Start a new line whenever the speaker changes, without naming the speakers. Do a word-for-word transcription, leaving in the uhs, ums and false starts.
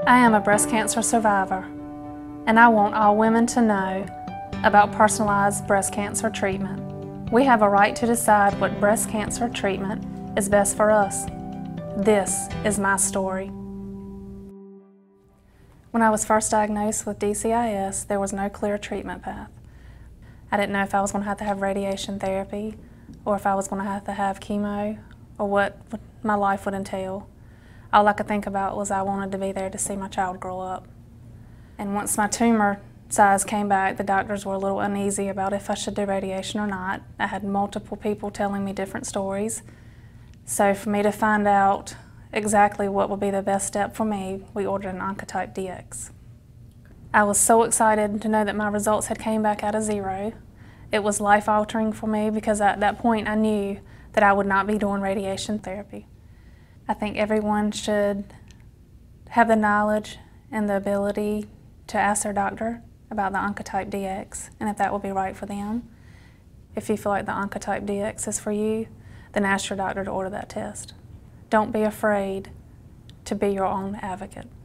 I am a breast cancer survivor, and I want all women to know about personalized breast cancer treatment. We have a right to decide what breast cancer treatment is best for us. This is my story. When I was first diagnosed with D C I S, there was no clear treatment path. I didn't know if I was going to have to have radiation therapy, or if I was going to have to have chemo, or what my life would entail. All I could think about was I wanted to be there to see my child grow up. And once my tumor size came back, the doctors were a little uneasy about if I should do radiation or not. I had multiple people telling me different stories. So for me to find out exactly what would be the best step for me, we ordered an Oncotype D X. I was so excited to know that my results had came back out of zero. It was life-altering for me because at that point I knew that I would not be doing radiation therapy. I think everyone should have the knowledge and the ability to ask their doctor about the Oncotype D X and if that will be right for them. If you feel like the Oncotype D X is for you, then ask your doctor to order that test. Don't be afraid to be your own advocate.